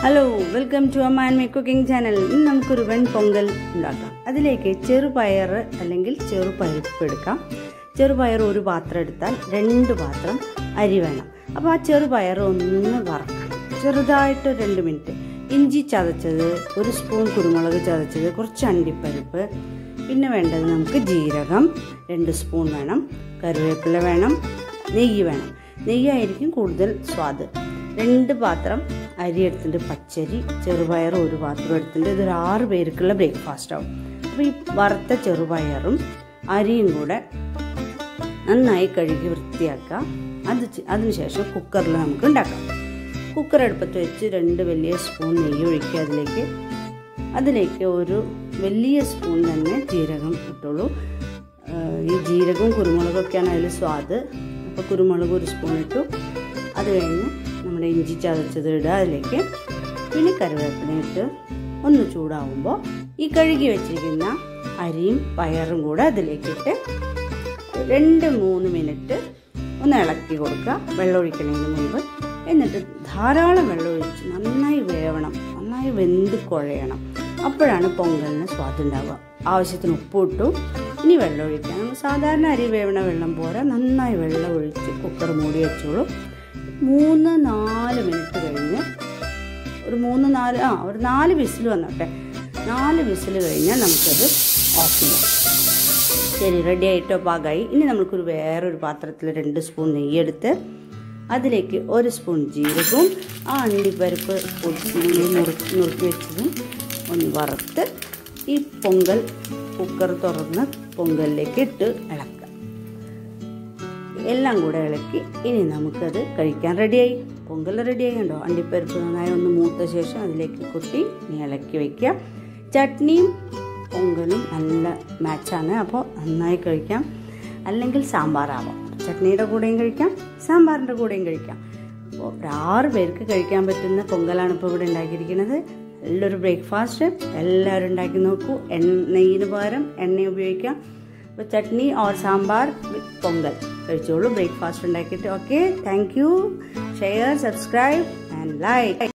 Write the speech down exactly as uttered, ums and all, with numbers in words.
Hello, welcome to Amma and my cooking channel. ഇന്ന് നമുക്കൊരു വെൺ പൊങ്കൽ ഉണ്ടാക്കാം. അതിലേക്ക് ചെറുപയർ അല്ലെങ്കിൽ ചെറുപരിപ്പ് എടുക്കാം. ചെറുപയർ ഒരു പാത്രം എടുത്താൽ രണ്ട് പാത്രം അരി വേണം. അപ്പോൾ ആ ചെറുപയർ ഒന്ന് വറക്കണം ചെറുതായിട്ട് രണ്ട് മിനിറ്റ്. ഇഞ്ചി ചതച്ചത്, ഒരു സ്പൂൺ കുരുമുളക് ചതച്ചത്, കുറച്ച് അണ്ടിപ്പരിപ്പ്, പിന്നെ വേണ്ടത് നമുക്ക് ജീരകം രണ്ട് സ്പൂൺ വേണം, കറിവേപ്പില വേണം, നെയ്യ് വേണം. നെയ്യായിരിക്കും കൂടുതൽ സ്വാദ്. രണ്ട് പാത്രം അരി എടുത്തിട്ട് പച്ചരി, ചെറുപയർ ഒരു പാത്രം എടുത്തിട്ട് ഇതൊരു ആറ് പേർക്കുള്ള ബ്രേക്ക്ഫാസ്റ്റ് ആവും. അപ്പോൾ ഈ വറുത്ത ചെറുപയറും അരിയും കൂടെ നന്നായി കഴുകി വൃത്തിയാക്കുക. അത് അതിനുശേഷം കുക്കറിൽ നമുക്ക് ഉണ്ടാക്കാം. കുക്കർ അടുപ്പത്ത് വെച്ച് രണ്ട് വലിയ സ്പൂൺ നെയ്യ് ഒഴിക്കുക. അതിലേക്ക് അതിലേക്ക് ഒരു വലിയ സ്പൂൺ തന്നെ ജീരകം ഇട്ടുള്ളൂ. ഈ ജീരകവും കുരുമുളകൊക്കെയാണ് അതിൽ സ്വാദ്. അപ്പോൾ കുരുമുളക് ഒരു സ്പൂൺ ഇട്ടു. അത് കഴിഞ്ഞ് നമ്മുടെ ഇഞ്ചി ചതച്ചത് ഇടുക അതിലേക്ക്. പിന്നെ കറിവേപ്പില ഇട്ട് ഒന്ന് ചൂടാവുമ്പോൾ ഈ കഴുകി വെച്ചിരിക്കുന്ന അരിയും പയറും കൂടെ അതിലേക്കിട്ട് രണ്ട് മൂന്ന് മിനിറ്റ് ഒന്ന് ഇളക്കി കൊടുക്കുക, വെള്ളം ഒഴിക്കുന്നതിന് മുമ്പ്. എന്നിട്ട് ധാരാളം വെള്ളം ഒഴിച്ച് നന്നായി വേവണം, നന്നായി വെന്ത് കുഴയണം. അപ്പോഴാണ് പൊങ്കലിന് സ്വാദുണ്ടാവുക. ആവശ്യത്തിന് ഉപ്പ് ഇട്ടു. ഇനി വെള്ളം ഒഴിക്കാം. നമ്മൾ സാധാരണ അരി വേവണ വെള്ളം പോരാ, നന്നായി വെള്ളം ഒഴിച്ച് കുക്കർ മൂടി വെച്ചോളൂ. മൂന്ന് നാല് മിനിറ്റ് കഴിഞ്ഞ് ഒരു മൂന്ന് നാല് ആ ഒരു നാല് വിസിൽ വന്നോട്ടെ. നാല് വിസിൽ കഴിഞ്ഞാൽ നമുക്കത് ഓഫ് ചെയ്യാം. ശരി, റെഡി ആയിട്ടോ, പാകമായി. ഇനി നമുക്കൊരു വേറൊരു പാത്രത്തിൽ രണ്ട് സ്പൂൺ നെയ്യെടുത്ത് അതിലേക്ക് ഒരു സ്പൂൺ ജീരകവും ആ അണ്ടിപ്പരിപ്പ് നുറുക്കി നുറുക്കി വെച്ചതും ഒന്ന് വറുത്ത് ഈ പൊങ്കൽ കുക്കർ തുറന്ന് പൊങ്കലിലേക്ക് ഇട്ട് ഇളക്കുക. എല്ലാം കൂടെ ഇളക്കി ഇനി നമുക്കത് കഴിക്കാൻ റെഡിയായി. പൊങ്കൽ റെഡിയായി. കണ്ടോ, അണ്ടിപ്പരിപ്പ് നന്നായി ഒന്ന് മൂത്ത ശേഷം അതിലേക്ക് കൊട്ടി ഇനി ഇളക്കി വയ്ക്കുക. ചട്നിയും പൊങ്കലും നല്ല മാച്ചാണ്. അപ്പോൾ നന്നായി കഴിക്കാം. അല്ലെങ്കിൽ സാമ്പാറാവാം. ചട്നിയുടെ കൂടെയും കഴിക്കാം, സാമ്പാറിൻ്റെ കൂടെയും കഴിക്കാം. അപ്പോൾ ഒരു ആറ് പേർക്ക് കഴിക്കാൻ പറ്റുന്ന പൊങ്കലാണ് ഇപ്പോൾ ഇവിടെ ഉണ്ടാക്കിയിരിക്കുന്നത്. നല്ലൊരു ബ്രേക്ക്ഫാസ്റ്റ് എല്ലാവരും ഉണ്ടാക്കി നോക്കൂ. എണ്ണയ്യിന് പകരം എണ്ണ ഉപയോഗിക്കാം. അപ്പോൾ chutney or sambar with pongal കഴിച്ചോളൂ ബ്രേക്ക്ഫാസ്റ്റ് ഉണ്ടാക്കിയിട്ട്. Okay, thank you. Share, subscribe and like.